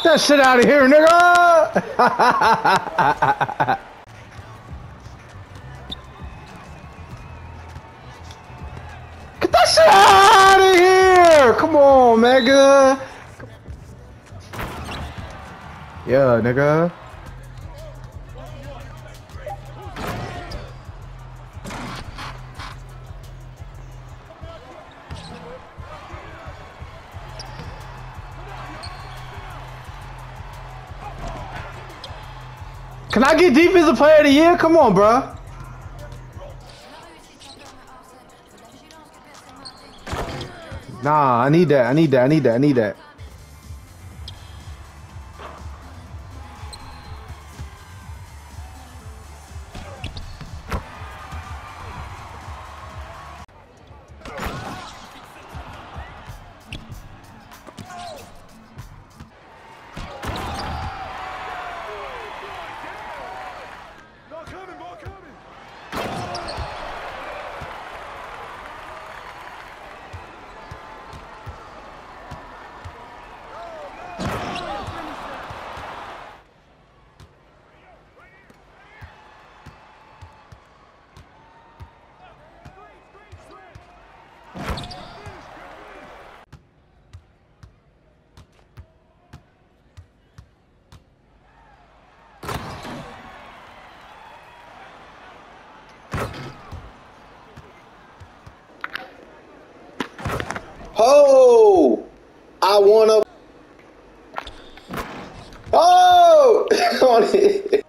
that shit out of here, nigga! Get that shit out of here! Come on, nigga! Yeah, nigga. Can I get defensive player of the year? Come on, bro. Nah, I need that. I need that. I need that. I need that. Oh, I wanna. Oh,